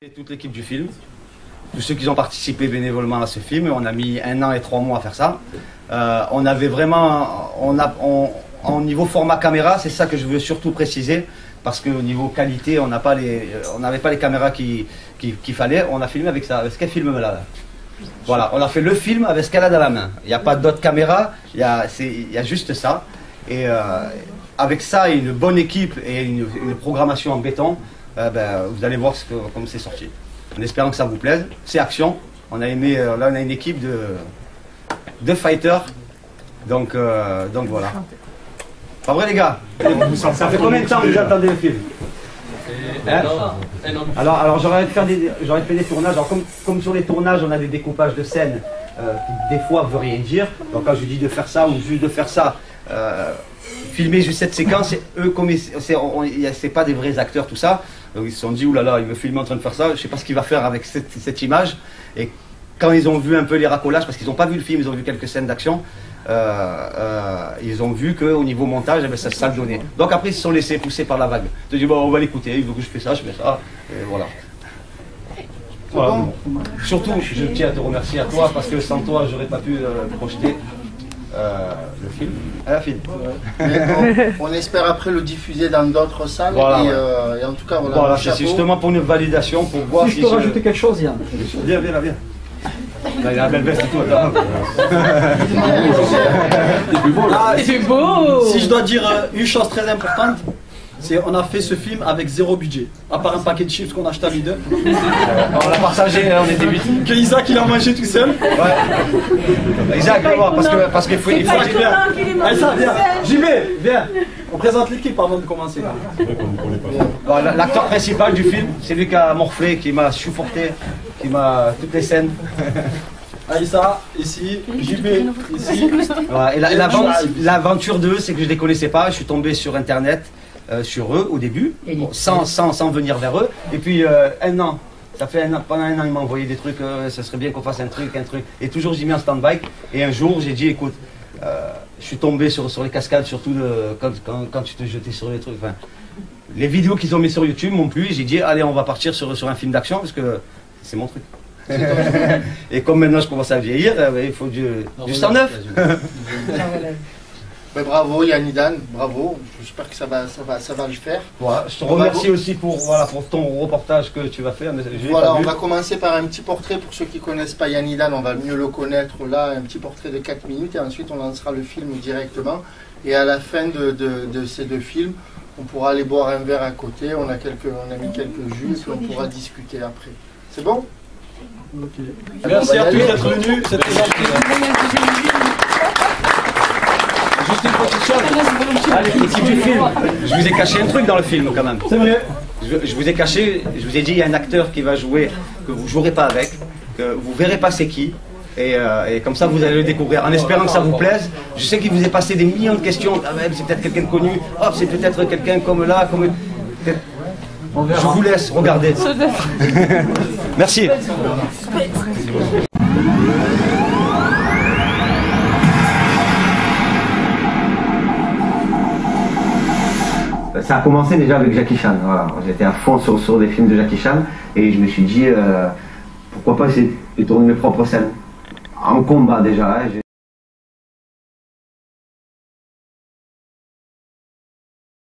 Et toute l'équipe du film, tous ceux qui ont participé bénévolement à ce film, on a mis 1 an et 3 mois à faire ça. On avait vraiment, au niveau format caméra, c'est ça que je veux surtout préciser, parce qu'au niveau qualité, on n'avait pas les caméras qu'il fallait. On a filmé avec ça, avec ce qu'elle filme là. Voilà, on a fait le film avec ce qu'elle a dans la main. Il n'y a pas d'autres caméras, il y a juste ça. Et avec ça et une bonne équipe et une programmation en béton, vous allez voir comme c'est sorti. En espérant que ça vous plaise. C'est action. On a aimé, là on a une équipe de fighters. Donc voilà. Pas vrai les gars? Ça fait combien de temps que vous attendez le film? Hein? Alors j'aurais fait des tournages. Alors comme sur les tournages on a des découpages de scènes qui des fois ne veut rien dire. Donc quand je dis de faire ça ou juste de faire ça, filmer juste cette séquence, eux comme c'est pas des vrais acteurs tout ça. Donc ils se sont dit oulala, il me filme en train de faire ça, je sais pas ce qu'il va faire avec cette image. Et quand ils ont vu un peu les racolages, parce qu'ils n'ont pas vu le film, ils ont vu quelques scènes d'action, ils ont vu qu'au niveau montage, ça le donnait. Donc après ils se sont laissés pousser par la vague. Ils se dit bon on va l'écouter, il veut que je fais ça, et voilà. Voilà. Bon. Surtout, je tiens à te remercier à toi, parce que sans toi, j'aurais pas pu projeter le film. On espère après le diffuser dans d'autres salles. Voilà, et en tout cas, voilà c'est justement pour une validation, pour voir si je peux rajouter quelque chose, Yann. Viens. Là, il a la belle veste et tout. C'est beau. Si je dois dire une chose très importante, c'est on a fait ce film avec 0 budget. À part un paquet de chips qu'on a acheté à Lidl. On l'a partagé, on était 8. Que Isaac il a mangé tout seul. Ouais. Isaac, viens voir, parce qu'il faut Allez, ça, viens. J'y vais, viens. On présente l'équipe avant de commencer. Bon, l'acteur principal du film, c'est lui qui a morflé, qui m'a supporté, qui m'a toutes les scènes. Aïssa, ici, JB, ici. Ouais, et l'aventure d'eux, c'est que je ne les connaissais pas, je suis tombé sur internet, sur eux au début, sans venir vers eux. Et puis 1 an, ça fait pendant 1 an, ils m'ont envoyé des trucs, ça serait bien qu'on fasse un truc. Et toujours j'ai mis en stand-by. Et un jour, j'ai dit, écoute, je suis tombé sur les cascades, surtout quand tu te jetais sur les trucs. Enfin, les vidéos qu'ils ont mis sur YouTube m'ont plu. J'ai dit, allez, on va partir sur un film d'action, parce que c'est mon truc. Et comme maintenant je commence à vieillir, il faut du sang neuf. Bravo Yannidan, bravo. J'espère que ça va le faire. Voilà, je te remercie aussi pour ton reportage que tu vas faire. Voilà, on va commencer par un petit portrait pour ceux qui ne connaissent pas Yannidan, on va mieux le connaître là, un petit portrait de 4 minutes et ensuite on lancera le film directement. Et à la fin de ces 2 films, on pourra aller boire un verre à côté, on a mis quelques jus et on pourra discuter après. C'est bon? Okay. Merci à tous d'être venus. C'était juste une petite chose. Allez, l'équipe du film. Je vous ai caché un truc dans le film quand même. C'est vrai. Je vous ai caché, je vous ai dit il y a un acteur qui va jouer, que vous ne jouerez pas avec, que vous ne verrez pas c'est qui. Et comme ça vous allez le découvrir en espérant que ça vous plaise. Je sais qu'il vous est passé des millions de questions. Ah, c'est peut-être quelqu'un de connu. Oh, c'est peut-être quelqu'un comme là, comme. Je vous laisse regarder. Merci. Ça a commencé déjà avec Jackie Chan. Voilà. J'étais à fond sur des films de Jackie Chan et je me suis dit pourquoi pas essayer de tourner mes propres scènes. En combat déjà. Hein,